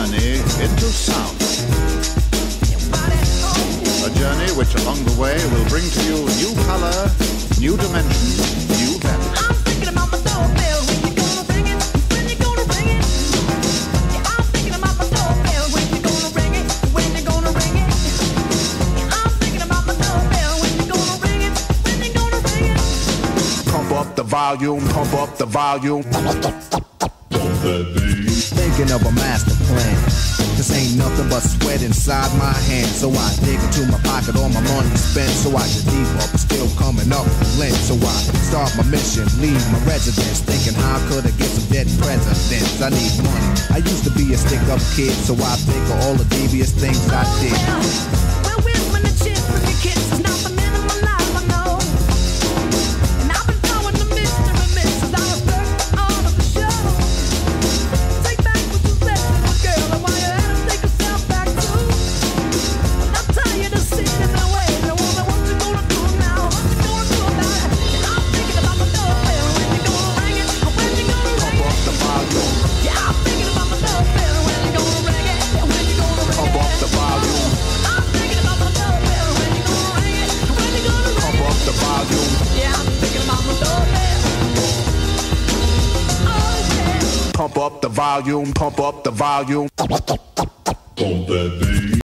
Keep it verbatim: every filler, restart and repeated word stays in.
journey into sound. A journey which along the way will bring to you new color, new dimension, new value. I'm thinking about my doorbell. When you gonna ring it? When you gonna ring it? Yeah, I'm thinking about my doorbell. When you gonna ring it? When you gonna ring it? Yeah, I'm thinking about my doorbell. When you gonna ring it? When you gonna ring it? Pump up the volume, pump up the volume. Thinking of a master plan. This ain't nothing but sweat inside my hands. So I dig into my pocket, all my money spent. So I get deep up, still coming up lint. So I start my mission, leave my residence. Thinking how could I get some dead presidents? I need money. I used to be a stick-up kid, so I think of all the devious things I did. Well, well, when the chips with the kids is not the men of my life, I know. And I've been throwing the mystery misses out of dirt all of the show. Take back what you said to the girl, and why you had to take yourself back too. I'm tired of sitting in the way. I wonder what you gonna do now. What you gonna do about it? And I'm thinking about my doorbell. When you gonna ring it? When you gonna ring Pump it? up the volume, Yeah, I'm thinking about my doorbell. When you gonna ring it? When you gonna ring it? pump up the volume, I'm thinking about my doorbell. When you gonna ring it? When you gonna ring pump it? up the volume, Yeah, I'm thinking about my doorbell. Okay. pump up the volume, pump up the volume. Pump that beat.